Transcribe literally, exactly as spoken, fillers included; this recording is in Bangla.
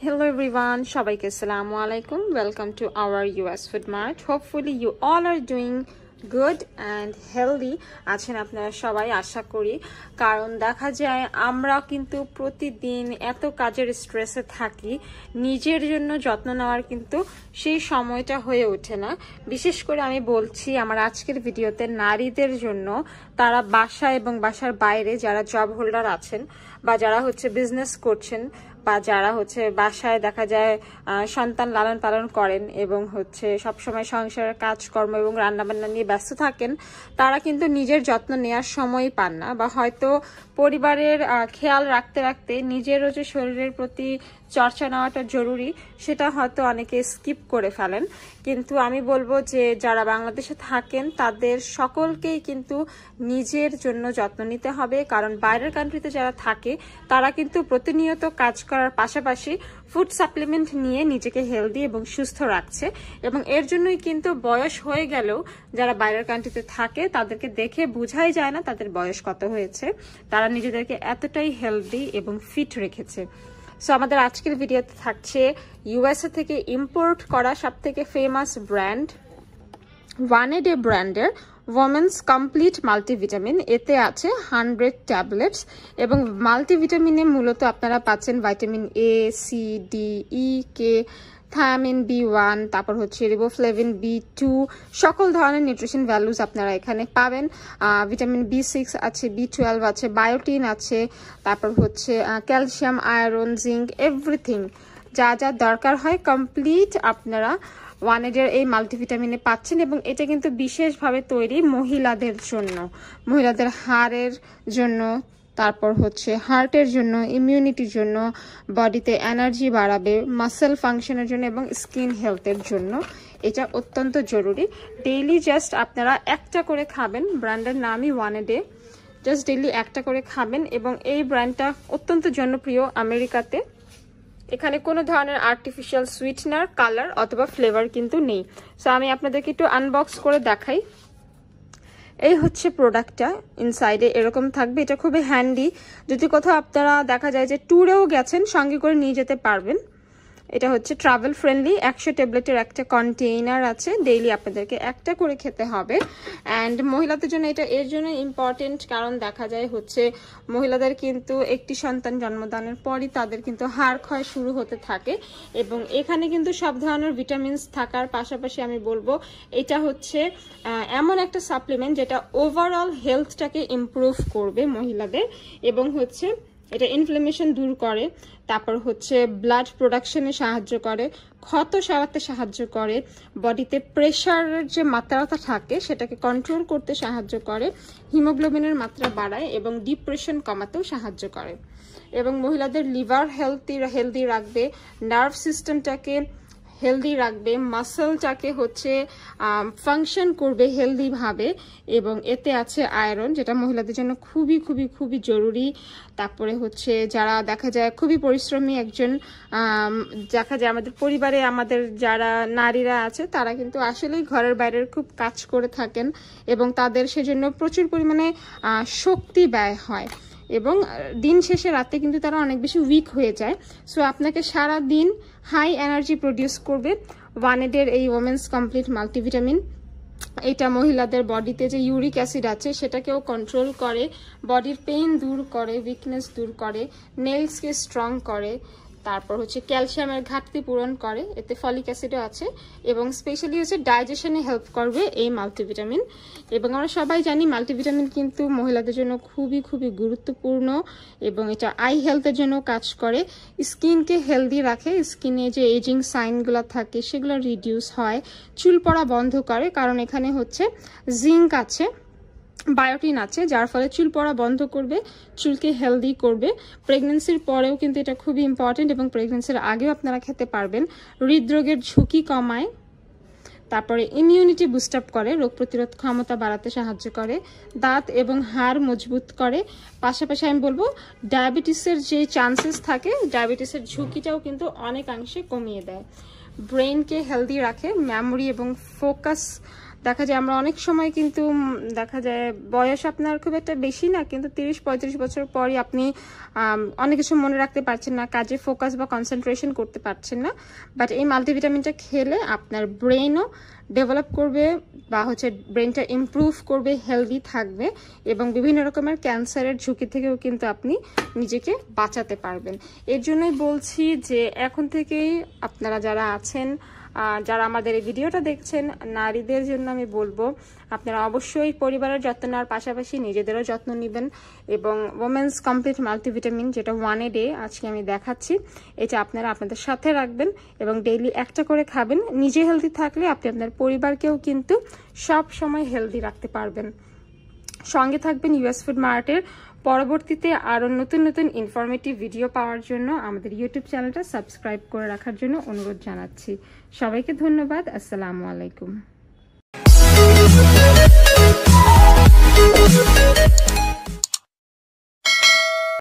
Hello everyone, সবাইকে আসসালামু আলাইকুম. Welcome to our U S Food Mart. Hopefully you all are doing good and healthy আছেন আপনারা সবাই আশা করি, কারণ দেখা যায় আমরা কিন্তু প্রতিদিন এত কাজের স্ট্রেসে থাকি, নিজের জন্য যত্ন নেওয়ার কিন্তু সেই সময়টা হয়ে ওঠে না. বিশেষ করে আমি বলছি আমার আজকের ভিডিওতে নারীদের জন্য, তারা বাসা এবং বাসার বাইরে যারা জব হোল্ডার আছেন বা যারা হচ্ছে বিজনেস করছেন বা যারা হচ্ছে বাসায় দেখা যায় সন্তান লালন পালন করেন এবং হচ্ছে সবসময় সংসারের কাজকর্ম এবং রান্নাবান্না নিয়ে ব্যস্ত থাকেন, তারা কিন্তু নিজের যত্ন নেওয়ার সময় পান না, বা হয়তো পরিবারের খেয়াল রাখতে রাখতে নিজেরও যে শরীরের প্রতি চর্চা নেওয়াটা জরুরি সেটা হয়তো অনেকে স্কিপ করে ফেলেন. কিন্তু আমি বলবো যে যারা বাংলাদেশে থাকেন তাদের সকলকেই কিন্তু নিজের জন্য যত্ন নিতে হবে, কারণ বাইরের কান্ট্রিতে যারা থাকে তারা কিন্তু প্রতিনিয়ত কাজ করার পাশাপাশি ফুড সাপ্লিমেন্ট নিয়ে নিজেকে হেলদি এবং সুস্থ রাখছে, এবং এর জন্যই কিন্তু বয়স হয়ে গেলেও যারা বাইরের কান্ট্রিতে থাকে তাদেরকে দেখে বোঝাই যায় না তাদের বয়স কত হয়েছে, তারা নিজেদেরকে এতটাই হেলদি এবং ফিট রেখেছে. সো আমাদের আজকের ভিডিওতে থাকছে ইউএসএ থেকে ইম্পোর্ট করা সব থেকে famous brand One A Day ব্র্যান্ডের ওমেন্স কমপ্লিট মাল্টিভিটামিন. এতে আছে হান্ড্রেড ট্যাবলেটস এবং মাল্টিভিটামিনে মূলত আপনারা পাচ্ছেন vitamin A, C, D, E, K, thiamine B one, তারপর হচ্ছে রিবোফ্লেভিন বি টু, সকল ধরনের নিউট্রিশন ভ্যালুজ আপনারা এখানে পাবেন. ভিটামিন বি সিক্স আছে, বি টুয়েলভ আছে, বায়োটিন আছে, তারপর হচ্ছে ক্যালসিয়াম, আয়রন, জিঙ্ক, এভরিথিং যা যা দরকার হয় কমপ্লিট আপনারা ওয়ানেডের এই মাল্টিভিটামিনে পাচ্ছেন. এবং এটা কিন্তু বিশেষভাবে তৈরি মহিলাদের জন্য, মহিলাদের হাড়ের জন্য, তারপর হচ্ছে হার্টের জন্য, ইমিউনিটির জন্য, বডিতে এনার্জি বাড়াবে, মাসেল ফাংশনের জন্য এবং স্কিন হেলথের জন্য এটা অত্যন্ত জরুরি. ডেইলি জাস্ট আপনারা একটা করে খাবেন, ব্র্যান্ডের নামই One A Day, just daily একটা করে খাবেন. এবং এই ব্র্যান্ডটা অত্যন্ত জনপ্রিয় আমেরিকাতে. এখানে কোনো ধরনের আর্টিফিশিয়াল সুইটনার, কালার অথবা ফ্লেভার কিন্তু নেই. সো আমি আপনাদেরকে একটু আনবক্স করে দেখাই. এই হচ্ছে প্রোডাক্টটা, ইনসাইডে এরকম থাকবে. এটা খুবই হ্যান্ডি, যদি কোথাও আপনারা দেখা যায় যে ট্যুরেও গেছেন সঙ্গে করে নিয়ে যেতে পারবেন. এটা হচ্ছে ট্রাভেল ফ্রেন্ডলি. একশো ট্যাবলেটের একটা কন্টেইনার আছে, ডেইলি আপনাদেরকে একটা করে খেতে হবে. অ্যান্ড মহিলাদের জন্য এটা এর জন্য ইম্পর্টেন্ট, কারণ দেখা যায় হচ্ছে মহিলাদের কিন্তু একটি সন্তান জন্মদানের পরই তাদের কিন্তু হাড় ক্ষয় শুরু হতে থাকে, এবং এখানে কিন্তু সব ধরনের ভিটামিনস থাকার পাশাপাশি আমি বলবো এটা হচ্ছে এমন একটা সাপ্লিমেন্ট যেটা ওভারঅল হেলথটাকে ইমপ্রুভ করবে মহিলাদের, এবং হচ্ছে এটা ইনফ্লামেশন দূর করে, তারপর হচ্ছে ব্লাড প্রোডাকশনে সাহায্য করে, ক্ষত সারাতে সাহায্য করে, বডিতে প্রেশারের যে মাত্রাটা থাকে সেটাকে কন্ট্রোল করতে সাহায্য করে, হিমোগ্লোবিনের মাত্রা বাড়ায় এবং ডিপ্রেশন কমাতেও সাহায্য করে, এবং মহিলাদের লিভার হেলদি হেলদি রাখবে, নার্ভ সিস্টেমটাকে হেলদি রাখবে, মাসেলটাকে হচ্ছে ফাংশন করবে হেলদিভাবে, এবং এতে আছে আয়রন যেটা মহিলাদের জন্য খুবই খুবই খুবই জরুরি. তারপরে হচ্ছে যারা দেখা যায় খুবই পরিশ্রমী একজন, দেখা যায় আমাদের পরিবারে আমাদের যারা নারীরা আছে তারা কিন্তু আসলেই ঘরের বাইরের খুব কাজ করে থাকেন, এবং তাদের সেজন্য প্রচুর পরিমাণে শক্তি ব্যয় হয়, এবং দিন শেষে রাতে কিন্তু তারা অনেক বেশি উইক হয়ে যায়. সো আপনাকে সারা দিন হাই এনার্জি প্রডিউস করবে ওয়ানেডের এই ওমেন্স কমপ্লিট মাল্টিভিটামিন. এটা মহিলাদের বডিতে যে ইউরিক অ্যাসিড আছে সেটাকেও কন্ট্রোল করে, বডির পেইন দূর করে, উইকনেস দূর করে, নেলসকে স্ট্রং করে, তারপর হচ্ছে ক্যালসিয়ামের ঘাটতি পূরণ করে, এতে ফলিক অ্যাসিডও আছে, এবং স্পেশালি হচ্ছে ডাইজেশনে হেল্প করবে এই মাল্টিভিটামিন. এবং আমরা সবাই জানি মাল্টিভিটামিন কিন্তু মহিলাদের জন্য খুবই খুবই গুরুত্বপূর্ণ, এবং এটা আই হেলথের জন্য কাজ করে, স্কিনকে হেলদি রাখে, স্কিনে যে এজিং সাইনগুলো থাকে সেগুলো রিডিউস হয়, চুল পড়া বন্ধ করে, কারণ এখানে হচ্ছে জিঙ্ক আছে, বায়োটিন আছে, যার ফলে চুল পড়া বন্ধ করবে, চুলকে হেলদি করবে. প্রেগনেন্সির পরেও কিন্তু এটা খুবই ইম্পর্টেন্ট, এবং প্রেগনেন্সির আগেও আপনারা খেতে পারবেন. হৃদরোগের ঝুঁকি কমায়, তারপরে ইমিউনিটি বুস্ট আপ করে, রোগ প্রতিরোধ ক্ষমতা বাড়াতে সাহায্য করে, দাঁত এবং হাড় মজবুত করে, পাশাপাশি আমি বলবো ডায়াবেটিসের যে চান্সেস থাকে ডায়াবেটিসের ঝুঁকিটাও কিন্তু অনেকাংশে কমিয়ে দেয়, ব্রেনকে হেলদি রাখে, মেমোরি এবং ফোকাস দেখা যায় আমরা অনেক সময় কিন্তু দেখা যায় বয়স আপনার খুব একটা বেশি না, কিন্তু তিরিশ পঁয়ত্রিশ বছর পরই আপনি অনেক কিছু মনে রাখতে পারছেন না, কাজে ফোকাস বা কনসেন্ট্রেশন করতে পারছেন না। বাট এই মাল্টিভিটামিনটা খেলে আপনার ব্রেনও ডেভেলপ করবে বা হচ্ছে ব্রেনটা ইমপ্রুভ করবে, হেলদি থাকবে এবং বিভিন্ন রকমের ক্যান্সারের ঝুঁকি থেকেও কিন্তু আপনি নিজেকে বাঁচাতে পারবেন। এর জন্যই বলছি যে এখন থেকেই আপনারা যারা আছেন, যারা আমাদের এই ভিডিওটা দেখছেন, নারীদের জন্য আমি বলবো আপনারা অবশ্যই পরিবারের যত্ন নেওয়ার পাশাপাশি নিজেদেরও যত্ন নেবেন এবং ওমেন্স কমপ্লিট মাল্টিভিটামিন যেটা ওয়ান এ ডে আজকে আমি দেখাচ্ছি, এটা আপনারা আপনাদের সাথে রাখবেন এবং ডেইলি একটা করে খাবেন। নিজে হেলদি থাকলে আপনি আপনার পরিবারকেও কিন্তু সব সময় হেলদি রাখতে পারবেন। সঙ্গে থাকবেন ইউএস ফুড মার্টের। পরবর্তীতে আরও নতুন নতুন ইনফরমেটিভ ভিডিও পাওয়ার জন্য আমাদের ইউটিউব চ্যানেলটা সাবস্ক্রাইব করে রাখার জন্য অনুরোধ জানাচ্ছি। সবাইকে ধন্যবাদ। আসসালামু আলাইকুম।